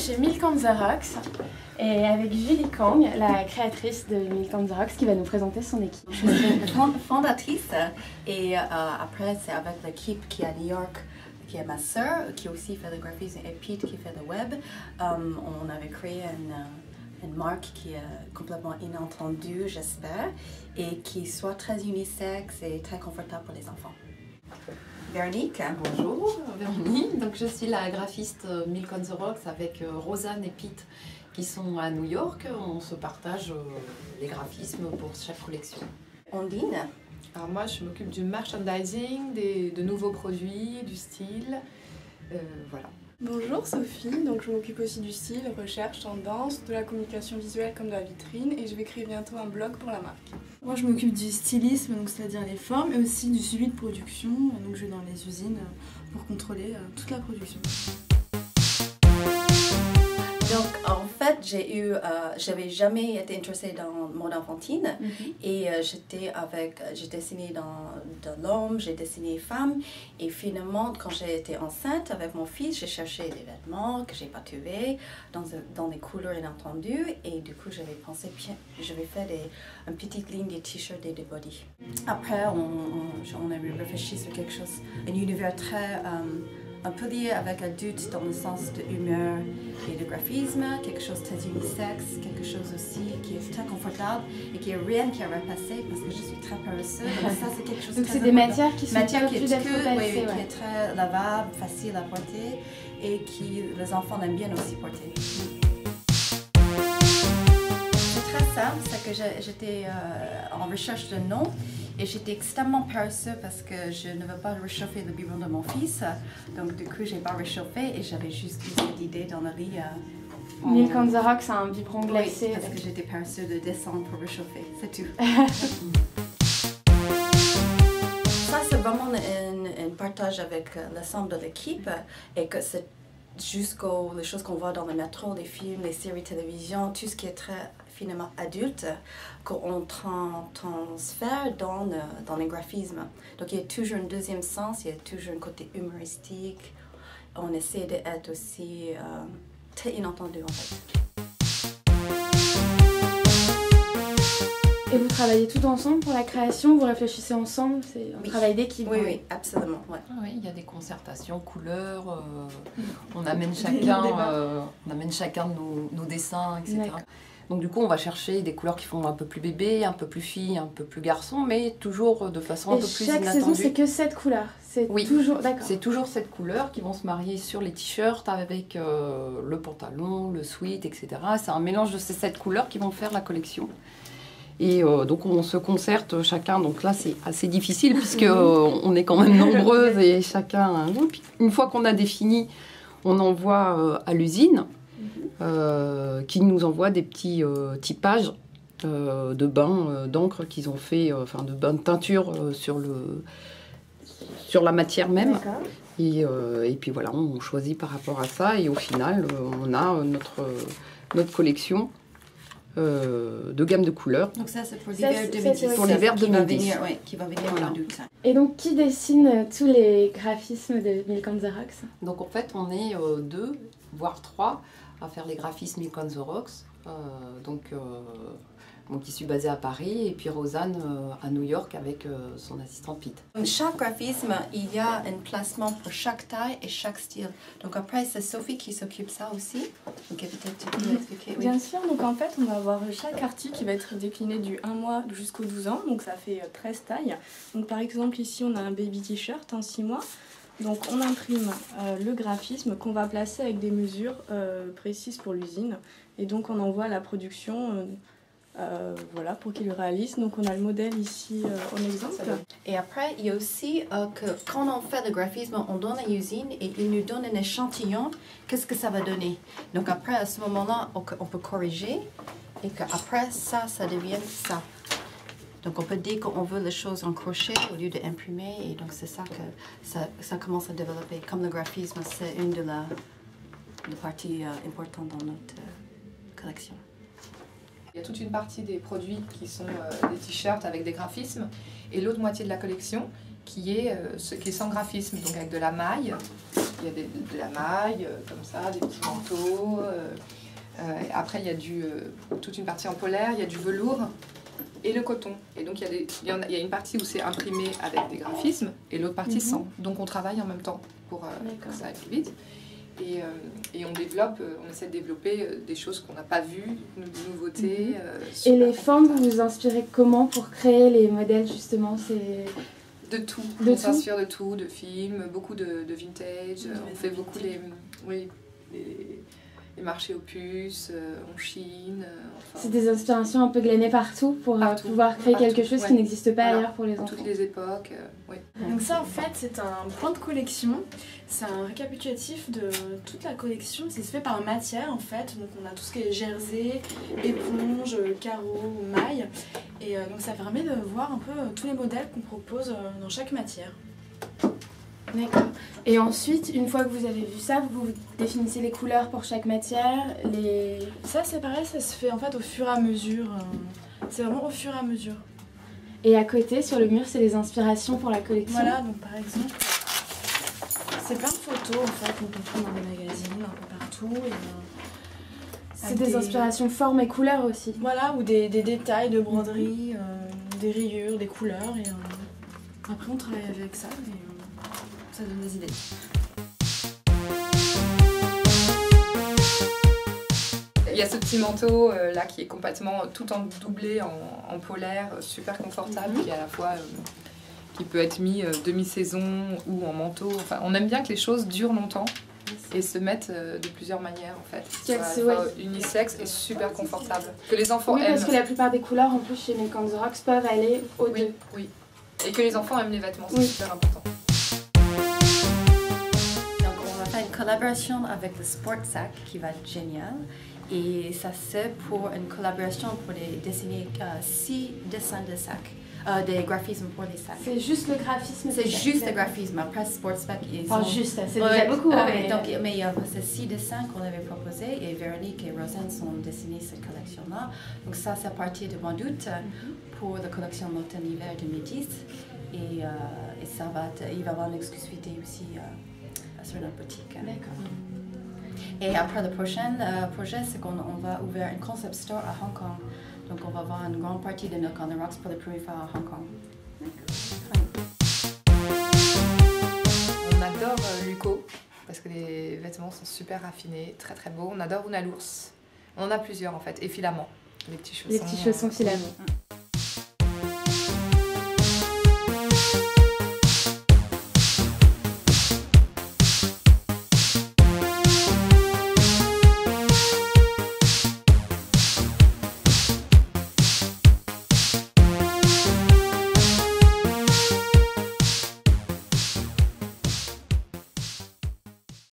chez Milk on the Rocks et avec Julie Kang, la créatrice de Milk on the Rocks, qui va nous présenter son équipe. Je suis fondatrice et après c'est avec l'équipe qui est à New York, qui est ma sœur, qui aussi fait le graphisme, et Pete qui fait le web. On avait créé une marque qui est complètement inattendue, j'espère, et qui soit très unisexe et très confortable pour les enfants. Véronique. Bonjour, Véronique. Donc, je suis la graphiste Milk on the Rocks avec Rosanne et Pete qui sont à New York. On se partage les graphismes pour chaque collection. Ondine. Alors moi, je m'occupe du merchandising, de nouveaux produits, du style, voilà. Bonjour Sophie, donc je m'occupe aussi du style, recherche, tendance, de la communication visuelle comme de la vitrine et je vais créer bientôt un blog pour la marque. Moi je m'occupe du stylisme, donc c'est-à-dire les formes, et aussi du suivi de production, donc je vais dans les usines pour contrôler toute la production. Donc en fait, j'avais jamais été intéressée dans mode enfantine et j'ai dessiné de l'homme, j'ai dessiné femme et finalement quand j'ai été enceinte avec mon fils, j'ai cherché des vêtements que j'ai pas trouvés dans des couleurs inattendues et du coup j'avais pensé je vais faire une petite ligne de t-shirts et de body. Après on a réfléchi sur quelque chose, un univers très un peu lié avec adulte dans le sens de humeur et de graphisme, quelque chose de très unisexe, quelque chose aussi qui est très confortable et qui est rien qui a repassé parce que je suis très paresseuse. Donc ça c'est quelque chose de donc très c'est des matières qui sont qui d'être repassées, qui est très lavable, facile à porter et qui les enfants aiment bien aussi porter. C'est très simple, c'est que j'étais en recherche de nom. Et j'étais extrêmement paresseuse parce que je ne veux pas réchauffer le biberon de mon fils. Donc du coup, j'ai pas réchauffé et j'avais juste eu cette idée dans le lit. Milk on the Rocks, c'est un biberon glacé. Oui, parce que j'étais paresseuse de descendre pour réchauffer, c'est tout. Ça, c'est vraiment un partage avec l'ensemble de l'équipe et que c'est jusqu'aux les choses qu'on voit dans le métro, les films, les séries télévision, tout ce qui est très finalement adulte, qu'on transfère dans les graphismes. Donc il y a toujours un deuxième sens, il y a toujours un côté humoristique. On essaie d'être aussi très inattendu en fait. Et vous travaillez tout ensemble pour la création, vous réfléchissez ensemble, c'est un travail d'équipe. Oui, oui, absolument. Ouais. Oui, il y a des concertations, couleurs, on amène chacun nos dessins, etc. Donc du coup, on va chercher des couleurs qui font un peu plus bébé, un peu plus fille, un peu plus garçon, mais toujours de façon un peu plus inattendue. Et chaque saison, c'est que 7 couleurs. Oui, toujours, d'accord. C'est toujours cette couleur qui vont se marier sur les t-shirts avec le pantalon, le sweat, etc. C'est un mélange de ces 7 couleurs qui vont faire la collection. Et donc on se concerte chacun, donc là c'est assez difficile puisque on est quand même nombreuses et chacun... Une fois qu'on a défini, on envoie à l'usine qui nous envoie des petits typages de bains d'encre qu'ils ont fait, enfin de bains de teinture sur la matière même. Et puis voilà, on choisit par rapport à ça et au final on a notre collection de gamme de couleurs. Donc ça c'est pour l'hiver 2010. Pour l'hiver 2010. Qui va venir en août. Et donc qui dessine tous les graphismes de Milk on the Rocks? Donc en fait on est 2, voire 3 à faire les graphismes Milk on the Rocks. Donc je suis basée à Paris et puis Rosanne à New York avec son assistante Pete. Chaque graphisme, il y a un placement pour chaque taille et chaque style. Donc après, c'est Sophie qui s'occupe de ça aussi. Donc peut-être tu peux expliquer. Oui. Bien sûr, donc en fait, on va avoir chaque article qui va être décliné du 1 mois jusqu'au 12 ans. Donc ça fait 13 tailles. Donc par exemple, ici, on a un baby t-shirt en 6 mois. Donc on imprime le graphisme qu'on va placer avec des mesures précises pour l'usine. Et donc on envoie à la production... voilà, pour qu'ils le réalisent. Donc on a le modèle ici en exemple. Et après, il y a aussi que quand on fait le graphisme, on donne à l'usine et ils nous donnent un échantillon, qu'est-ce que ça va donner. Donc après, à ce moment-là, on peut corriger et qu'après, ça devient ça. Donc on peut dire qu'on veut les choses en crochet au lieu d'imprimer et donc c'est ça que ça commence à développer. Comme le graphisme, c'est une de la parties importantes dans notre collection. Il y a toute une partie des produits qui sont des t-shirts avec des graphismes et l'autre moitié de la collection qui est sans graphisme, donc avec de la maille il y a de la maille, comme ça, des petits manteaux. Après, il y a toute une partie en polaire, il y a du velours et le coton. Et donc, il y a une partie où c'est imprimé avec des graphismes et l'autre partie sans. Donc, on travaille en même temps pour que ça aille plus vite. Et on essaie de développer des choses qu'on n'a pas vues, des nouveautés. Et les formes, vous vous inspirez comment pour créer les modèles justement? De tout. On s'inspire de tout, de films, beaucoup de vintage. On fait beaucoup les marchés aux puces, en Chine. C'est des inspirations un peu glanées partout pour pouvoir créer quelque chose qui n'existe pas ailleurs pour les enfants. Toutes les époques, oui. Donc ça, en fait, c'est un plan de collection. C'est un récapitulatif de toute la collection. C'est fait par matière, en fait. Donc on a tout ce qui est jersey, éponge, carreaux, mailles. Et donc ça permet de voir un peu tous les modèles qu'on propose dans chaque matière. D'accord. Et ensuite, une fois que vous avez vu ça, vous définissez les couleurs pour chaque matière, Ça, c'est pareil, ça se fait en fait au fur et à mesure. C'est vraiment au fur et à mesure. Et à côté, sur le mur, c'est les inspirations pour la collection. Voilà, donc par exemple, c'est plein de photos en fait qu'on peut prendre dans les magazines, un peu partout. C'est des inspirations formes et couleurs aussi. Voilà, ou des détails de broderie, des rayures, des couleurs. Et après, on travaille avec ça. Ça donne des idées. Il y a ce petit manteau là qui est complètement tout en doublé en polaire, super confortable, qui est à la fois qui peut être mis demi-saison ou en manteau. Enfin, on aime bien que les choses durent longtemps et se mettent de plusieurs manières en fait. Unisexe et super confortable. Que les enfants aiment. Parce que la plupart des couleurs en plus chez Milk on the Rocks peuvent aller aux deux. Oui. Et que les enfants aiment les vêtements, c'est super important. Une collaboration avec le Sport Sac qui va être génial. Et ça c'est pour une collaboration pour dessiner 6 dessins de sacs, des graphismes pour les sacs. C'est juste le graphisme. C'est juste le graphisme. Après Sport Sac, ils ont... juste, c'est déjà beaucoup. Mais c'est 6 dessins qu'on avait proposés et Véronique et Rosanne ont dessiné cette collection-là. Donc ça c'est à partir du mois d'août pour la collection automne-hiver 2010. Et ça il va y avoir une exclusivité aussi sur notre boutique. D'accord. Et après le prochain projet, c'est qu'on va ouvrir un concept store à Hong Kong. Donc on va avoir une grande partie de Milk on the Rocks pour la première fois à Hong Kong. On adore Luco parce que les vêtements sont super raffinés, très très beaux. On adore Una l'ours. On en a plusieurs en fait, et Filament, les petits chaussons. Les petits chaussons Filament.